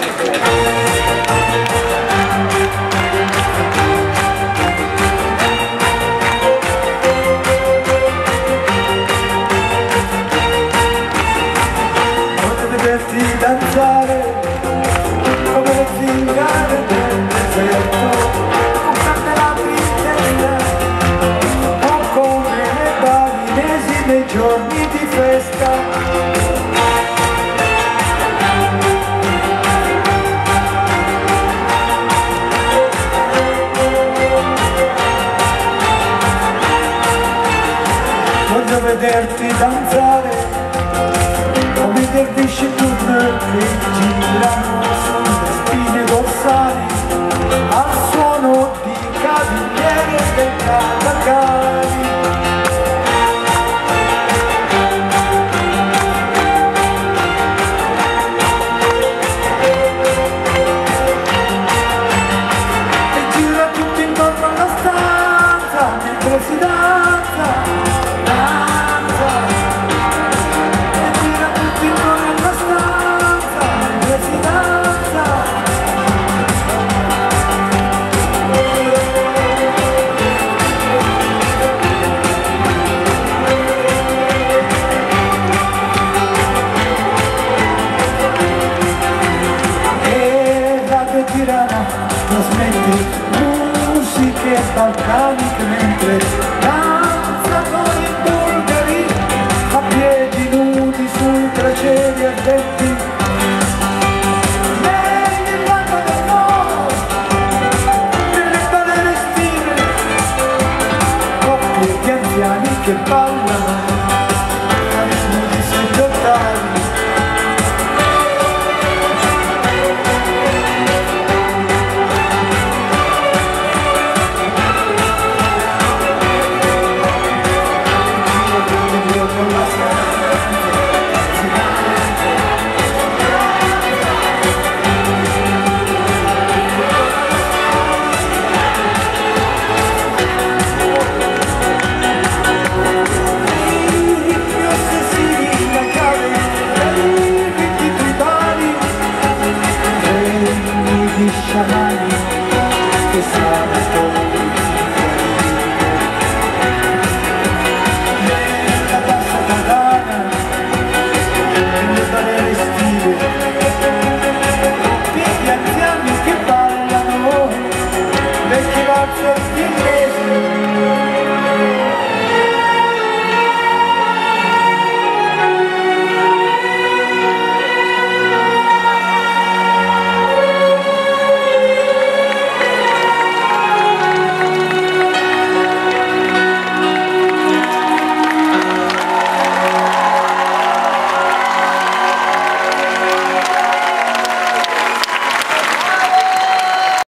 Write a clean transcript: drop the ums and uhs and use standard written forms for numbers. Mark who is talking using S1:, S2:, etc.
S1: Danzare come zingare del deserto, con candela tristezza o come le balinesi nei giorni di festa. Voglio vederti danzare come dervisci turner che girano sulle spine dorsali al suono di cavigliere e catacali. E gira tutto intorno alla stanza mentre si danza. Trasmette musiche balcaniche mentre danzano i bulgari a piedi nudi sui crocieri ardenti. Nelle lampade del nord, nelle balene estive, coppie di anziani che ballano a ritmo di 7 ottavi. Shama